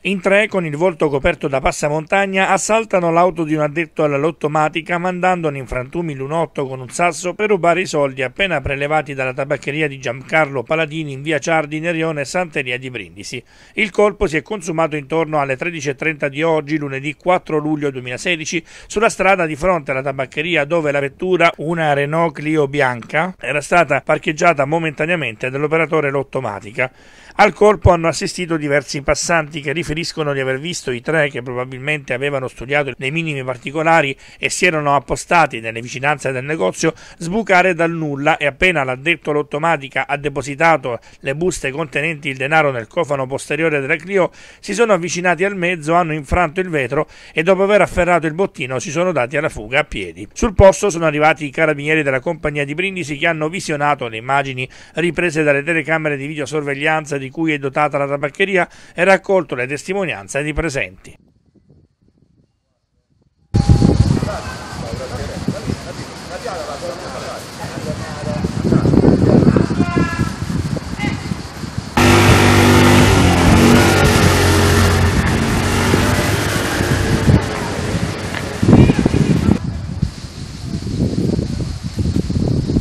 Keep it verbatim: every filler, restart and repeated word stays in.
In tre, con il volto coperto da passamontagna, assaltano l'auto di un addetto alla lottomatica mandandone in frantumi l'unotto con un sasso per rubare i soldi appena prelevati dalla tabaccheria di Giancarlo Paladini in via Ciardi, Nerione, Santeria di Brindisi. Il colpo si è consumato intorno alle tredici e trenta di oggi, lunedì quattro luglio duemilasedici, sulla strada di fronte alla tabaccheria dove la vettura, una Renault Clio bianca, era stata parcheggiata momentaneamente dall'operatore lottomatica. Al colpo hanno assistito diversi passanti che riferiscono di aver visto i tre, che probabilmente avevano studiato nei minimi particolari e si erano appostati nelle vicinanze del negozio, sbucare dal nulla e appena l'addetto all'automatica ha depositato le buste contenenti il denaro nel cofano posteriore della Clio, si sono avvicinati al mezzo, hanno infranto il vetro e dopo aver afferrato il bottino si sono dati alla fuga a piedi. Sul posto sono arrivati i carabinieri della compagnia di Brindisi che hanno visionato le immagini riprese dalle telecamere di videosorveglianza di cui è dotata la tabaccheria e raccolto le testimonianze dei presenti.